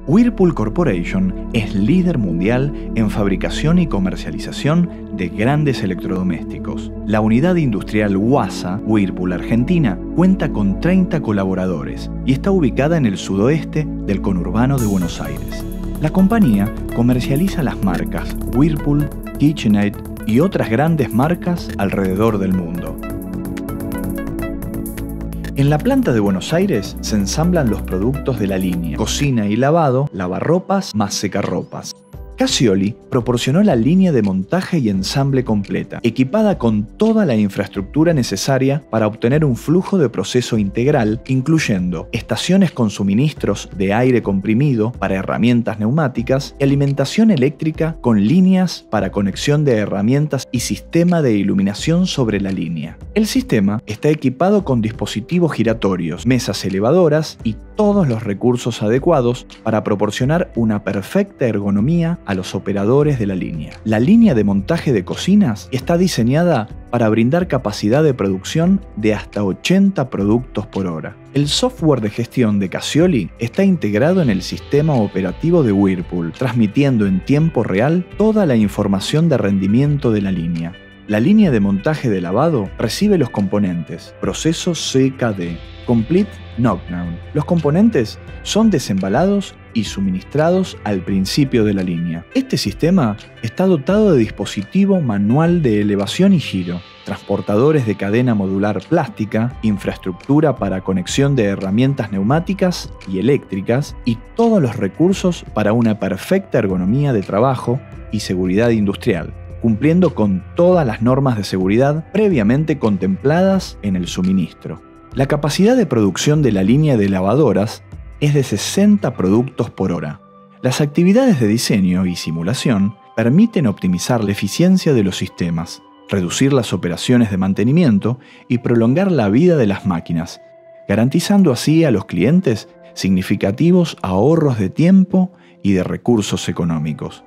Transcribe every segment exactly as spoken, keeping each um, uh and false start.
Whirlpool Corporation es líder mundial en fabricación y comercialización de grandes electrodomésticos. La unidad industrial WASA, Whirlpool Argentina, cuenta con treinta colaboradores y está ubicada en el sudoeste del conurbano de Buenos Aires. La compañía comercializa las marcas Whirlpool, KitchenAid y otras grandes marcas alrededor del mundo. En la planta de Buenos Aires se ensamblan los productos de la línea cocina y lavado, lavarropas más secarropas. Casioli proporcionó la línea de montaje y ensamble completa, equipada con toda la infraestructura necesaria para obtener un flujo de proceso integral, incluyendo estaciones con suministros de aire comprimido para herramientas neumáticas y alimentación eléctrica con líneas para conexión de herramientas y sistema de iluminación sobre la línea. El sistema está equipado con dispositivos giratorios, mesas elevadoras y todos los recursos adecuados para proporcionar una perfecta ergonomía a los operadores de la línea. La línea de montaje de cocinas está diseñada para brindar capacidad de producción de hasta ochenta productos por hora. El software de gestión de Casioli está integrado en el sistema operativo de Whirlpool, transmitiendo en tiempo real toda la información de rendimiento de la línea. La línea de montaje de lavado recibe los componentes proceso C K D, Complete Knockdown. Los componentes son desembalados y suministrados al principio de la línea. Este sistema está dotado de dispositivo manual de elevación y giro, transportadores de cadena modular plástica, infraestructura para conexión de herramientas neumáticas y eléctricas y todos los recursos para una perfecta ergonomía de trabajo y seguridad industrial, cumpliendo con todas las normas de seguridad previamente contempladas en el suministro. La capacidad de producción de la línea de lavadoras es de sesenta productos por hora. Las actividades de diseño y simulación permiten optimizar la eficiencia de los sistemas, reducir las operaciones de mantenimiento y prolongar la vida de las máquinas, garantizando así a los clientes significativos ahorros de tiempo y de recursos económicos.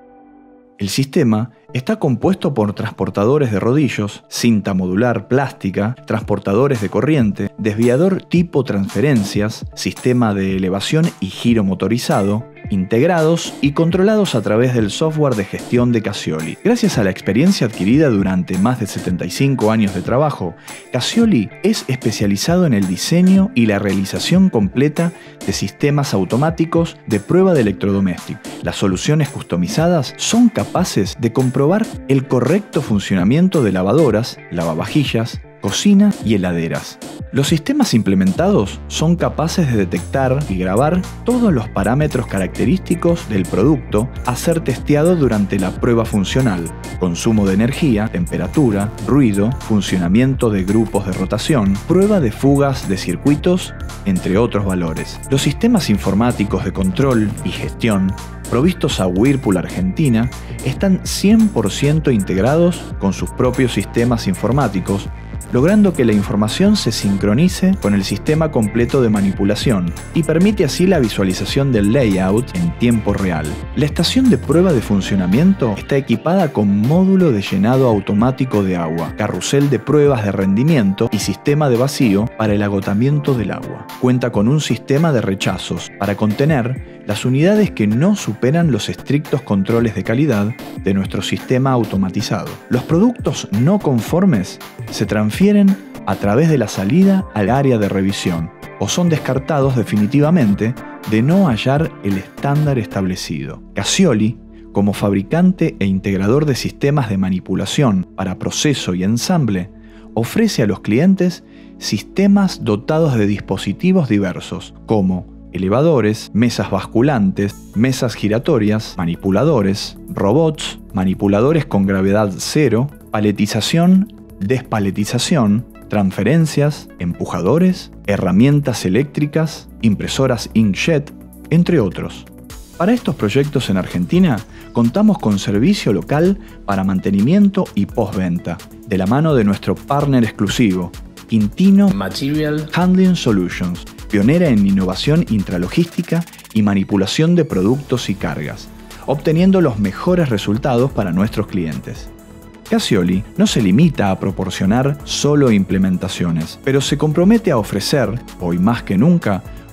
El sistema está compuesto por transportadores de rodillos, cinta modular plástica, transportadores de corriente, desviador tipo transferencias, sistema de elevación y giro motorizado, integrados y controlados a través del software de gestión de Casioli. Gracias a la experiencia adquirida durante más de setenta y cinco años de trabajo, Casioli es especializado en el diseño y la realización completa de sistemas automáticos de prueba de electrodomésticos. Las soluciones customizadas son capaces de comprobar el correcto funcionamiento de lavadoras, lavavajillas, cocina y heladeras. Los sistemas implementados son capaces de detectar y grabar todos los parámetros característicos del producto a ser testeado durante la prueba funcional: consumo de energía, temperatura, ruido, funcionamiento de grupos de rotación, prueba de fugas de circuitos, entre otros valores. Los sistemas informáticos de control y gestión provistos a Whirlpool Argentina están cien por ciento integrados con sus propios sistemas informáticos, logrando que la información se sincronice con el sistema completo de manipulación y permite así la visualización del layout en tiempo real. La estación de prueba de funcionamiento está equipada con módulo de llenado automático de agua, carrusel de pruebas de rendimiento y sistema de vacío para el agotamiento del agua. Cuenta con un sistema de rechazos para contener las unidades que no superan los estrictos controles de calidad de nuestro sistema automatizado. Los productos no conformes se transfieren a través de la salida al área de revisión o son descartados definitivamente de no hallar el estándar establecido. Casioli, como fabricante e integrador de sistemas de manipulación para proceso y ensamble, ofrece a los clientes sistemas dotados de dispositivos diversos como elevadores, mesas basculantes, mesas giratorias, manipuladores, robots, manipuladores con gravedad cero, paletización, despaletización, transferencias, empujadores, herramientas eléctricas, impresoras inkjet, entre otros. Para estos proyectos en Argentina, contamos con servicio local para mantenimiento y postventa, de la mano de nuestro partner exclusivo, Quintino Material Handling Solutions, pionera en innovación intralogística y manipulación de productos y cargas, obteniendo los mejores resultados para nuestros clientes. Casioli no se limita a proporcionar solo implementaciones, pero se compromete a ofrecer, hoy más que nunca,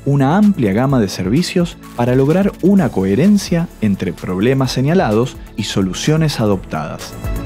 una amplia gama de servicios para lograr una coherencia entre problemas señalados y soluciones adoptadas.